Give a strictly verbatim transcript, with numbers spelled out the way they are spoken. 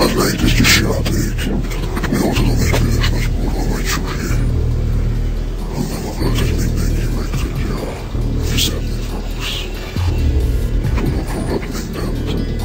Ez lehet egy kis játék. Jól tudom, egy bűnös nagy kurva vagy susi. Ha nem akarod, hogy mindenki megtudja, fizetni fogsz. Tudok rólad mindent.